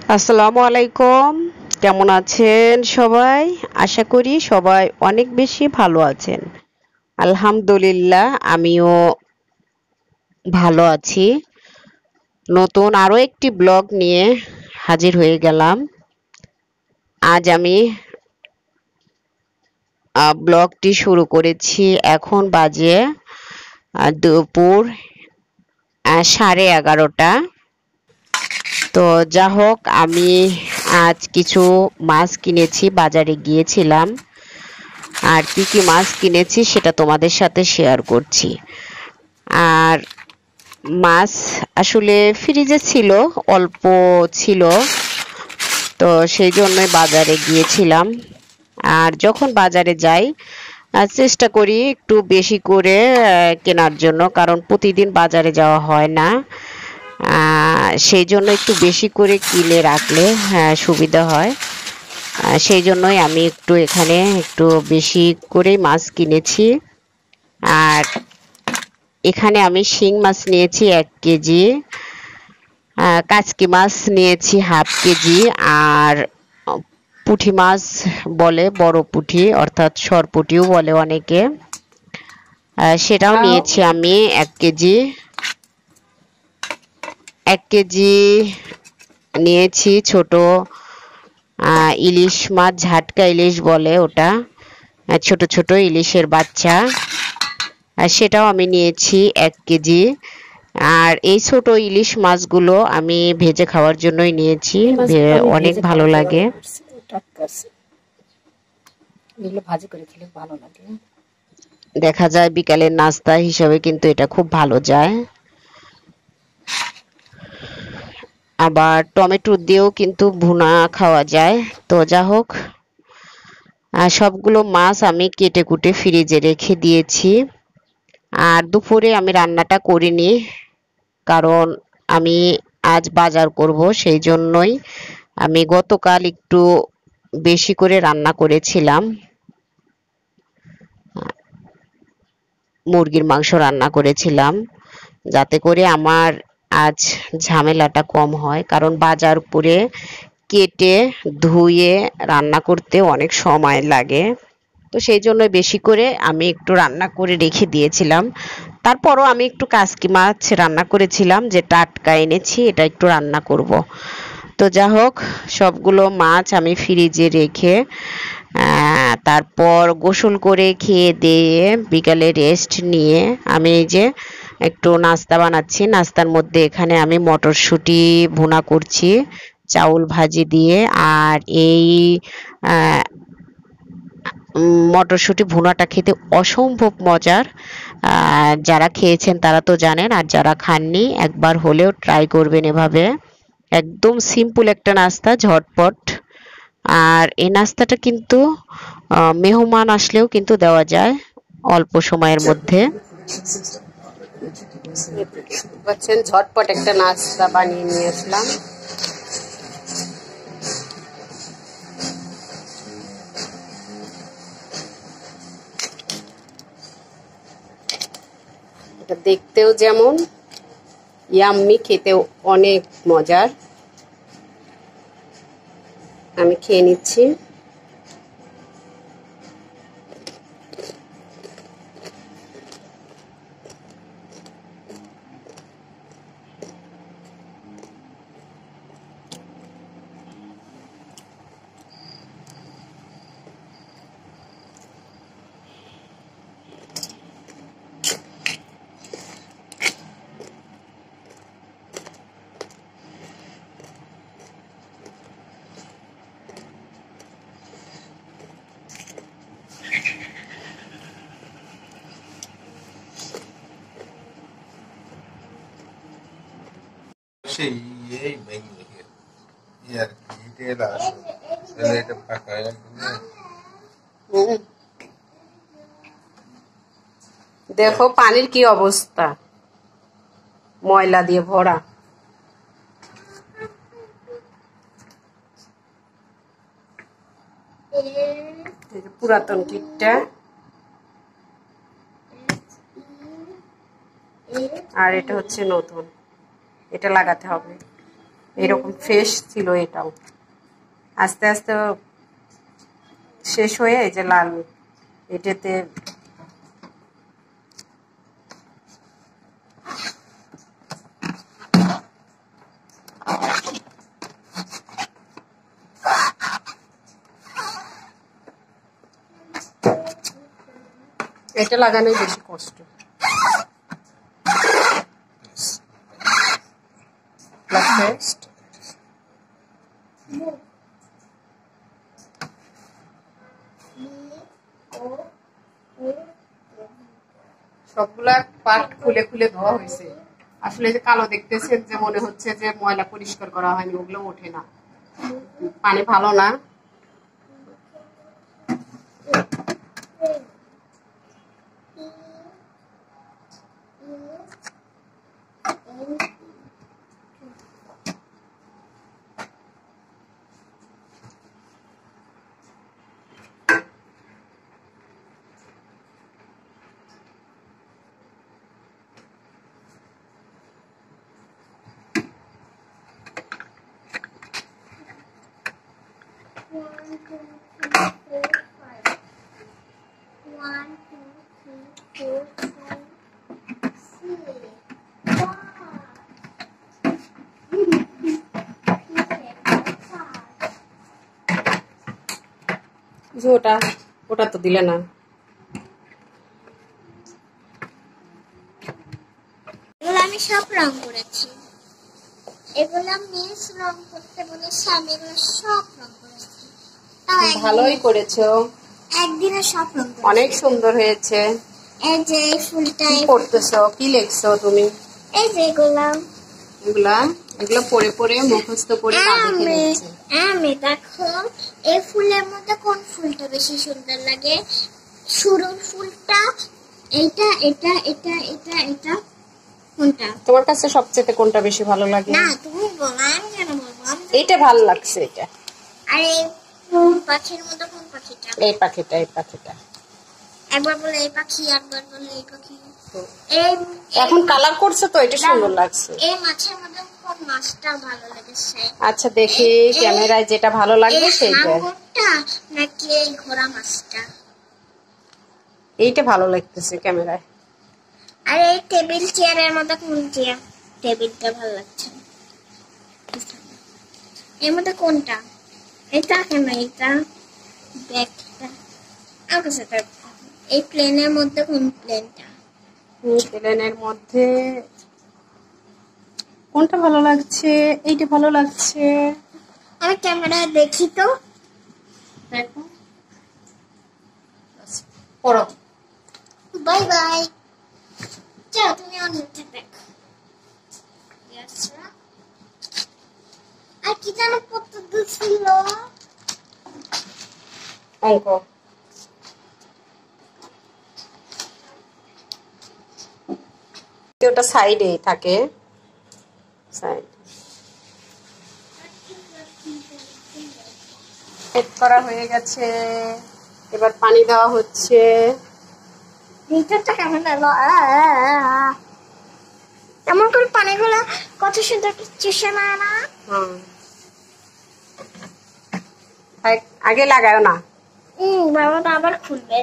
আসসালামু আলাইকুম। কেমন আছেন সবাই? আশা করি সবাই অনেক বেশি ভালো আছেন। আলহামদুলিল্লাহ আমিও ভালো আছি। নতুন আরো একটি ব্লগ নিয়ে হাজির হয়ে গেলাম। আজ আমি ব্লগটি শুরু করেছি। এখন বাজে দুপুর 11:30। তো যা হোক, আমি আজ কিছু মাছ কিনেছি, বাজারে গিয়েছিলাম। আর কি কি মাছ কিনেছি সেটা তোমাদের সাথে শেয়ার করছি। আর মাছ আসলে ফ্রিজে ছিল, অল্প ছিল, তো সেই জন্যই বাজারে গিয়েছিলাম। আর যখন বাজারে যাই চেষ্টা করি একটু বেশি করে কেনার জন্য, কারণ প্রতিদিন বাজারে যাওয়া হয় না। সেই জন্য একটু বেশি করে কিনে রাখলে সুবিধা হয়। সেই জন্যই আমি এখানে একটু বেশি করেই মাছ কিনেছি। আর এখানে আমি শিং মাছ নিয়েছি 1 কেজি, কাচকি মাছ নিয়েছি হাফ কেজি, আর পুঁটি মাছ বলে, বড় পুঁটি অর্থাৎ সরপুঁটিও বলে অনেকে, সেটাও নিয়েছি আমি 1 কেজি। 1 কেজি নিয়েছি ছোট ইলিশ মাছ, ঝাটকা ইলিশ বলে ওটা, ছোট ছোট ইলিশের বাচ্চা, আর সেটাও আমি নিয়েছি 1 কেজি। আর এই ছোট ইলিশ মাছগুলো আমি ভেজে খাওয়ার জন্যই নিয়েছি, অনেক ভালো লাগে। দেখা যায় বিকালের নাস্তা হিসাবে কিন্তু এটা খুব ভালো যায়। আবার টমেটো দিয়েও কিন্তু ভুনা খাওয়া যায়। তো যা হোক, সবগুলো মাছ আমি কেটে কুটে ফ্রিজে রেখে দিয়েছি। আর দুপুরে আমি রান্নাটা করিনি, কারণ আমি আজ বাজার করব, সেই জন্যই আমি গতকাল একটু বেশি করে রান্না করেছিলাম। মুরগির মাংস রান্না করেছিলাম, যাতে করে আমার আজ ঝামেলাটা কম হয়, কারণ বাজার করে কেটে ধুয়ে রান্না করতে অনেক সময় লাগে। তো সেই জন্য বেশি করে আমি একটু রান্না করে রেখে দিয়েছিলাম। তারপরও আমি একটু কাচকি মাছ রান্না করেছিলাম, যে টাটকা এনেছি, এটা একটু রান্না করব। তো যা হোক, সবগুলো মাছ আমি ফ্রিজে রেখে তারপর গোসল করে খেয়ে দিয়ে বিকালে রেস্ট নিয়ে আমি এই যে একটু নাস্তা বানাচ্ছি। নাস্তার মধ্যে এখানে আমি মটরশুঁটি ভুনা করছি চাউল ভাজি দিয়ে। আর এই মটরশুঁটি ভুনাটা খেতে অসম্ভব মজার। যারা খেয়েছেন তারা তো জানেন, আর যারা খাননি একবার হলেও ট্রাই করবেন এভাবে। একদম সিম্পল একটা নাস্তা, ঝটপট। আর এই নাস্তাটা কিন্তু মেহমান আসলেও কিন্তু দেওয়া যায় অল্প সময়ের মধ্যে। ঝটপট একটা নাস্তা বানিয়ে নিয়ে আসলাম। দেখতেও যেমন ইয়াম্মি, খেতেও অনেক মজার। আমি খেয়ে নিচ্ছি। দেখো পানির কি অবস্থা, ময়লা দিয়ে ভরা। পুরাতন কিটটা, আর এটা হচ্ছে নতুন, এটা লাগাতে হবে। এরকম ফ্রেশ ছিল এটাও, আস্তে আস্তে শেষ হয়ে এই যে লাল এটাতে এটা লাগানোই বেশি কষ্ট। সবগুলা পার্ট খুলে খুলে ধোয়া হয়েছে। আসলে যে কালো দেখতেছেন যে মনে হচ্ছে যে ময়লা পরিষ্কার করা হয়নি, ওগুলো ওঠে না, পানি ভালো না। ওটা ওটা তো দিলে না। এগুলো আমি সব রং করেছি, এগুলো মিস রং করতে বলেছে, আমি এগুলো সব রং করেছি। ভালোই করেছো, একদিনে সব রং করেছি। অনেক সুন্দর হয়েছে। এই যে এই ফুলটা কি পড়তেছো, কি লিখছো তুমি? এই যে এগুলা এগুলো পড়ে পড়ে মুখস্থ করে আমি দেখো এই ফুলের মধ্যে কোন ফুলটা বেশি সুন্দর লাগে? শুরুর ফুলটা, এটা এটা এটা এটা এটা কোনটা তোমার কাছে সবচেয়ে কোনটা বেশি ভালো লাগে? না তুমি বলো, আমি কেন বলবো? এইটা ভালো লাগছে। এটা আরে পাখির মধ্যে কোন পাখিটা? এই পাখিটা, এই পাখিটা। একবার বলে এই পাখি, একবার বলে এই পাখি। এই এখন কালার করছে তো এটা সুন্দর লাগছে। এই মাছের মধ্যে কোন মাছটা ভালো লেগেছে? আচ্ছা দেখি ক্যামেরায় যেটা ভালো লাগবে সেইটা। হাঙ্গরটা নাকি এই ঘোড়া মাছটা? এইটা ভালো লাগতেছে ক্যামেরায়। আরে এই টেবিল চেয়ারের মধ্যে কোন চেয়ার? টেবিলটা ভালো লাগছে। এর মধ্যে কোনটা? এটা কেন? এটা ব্যাগটা আমার কাছে। এই প্লেনের মধ্যে কোন প্লেনটা? প্লেনের মধ্যে কোনটা ভালো লাগছে? এইটা ভালো লাগছে। আমি ক্যামেরায় দেখি তো। দেখো, পড়ো। Bye bye. চলো তুমি অনেকটা দেখো। আর কি যেন পড়তে দিছিল? অঙ্ক। ওটা সাইডে থাকে, সাইড সেট করা হয়ে গেছে। এবার পানি দেওয়া হচ্ছে। ভিতরটা কেমন এলো? এমন করে পানিগুলো কত সুন্দর চুষে নেয় না? আগে লাগাও না। বাবাটা আবার খুলবে।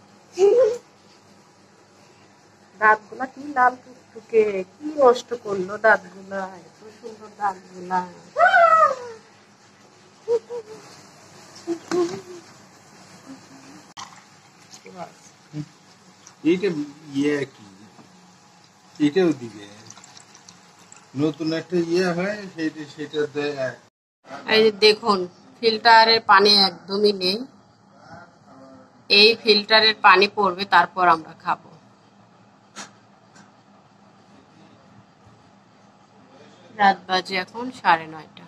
দাঁতগুলা কি লাল টুকটুকে, কি নষ্ট করলো দাঁতগুলা, এত সুন্দর দাঁতগুলা। এইটা ইয়ে কি, এটাও দিবে নতুন একটা ইয়ে হয়, সেটা দেয়। এই যে দেখুন, ফিল্টারের পানি একদমই নেই। এই ফিল্টারের পানি পড়বে, তারপর আমরা খাবো। রাত বাজে এখন 9:30।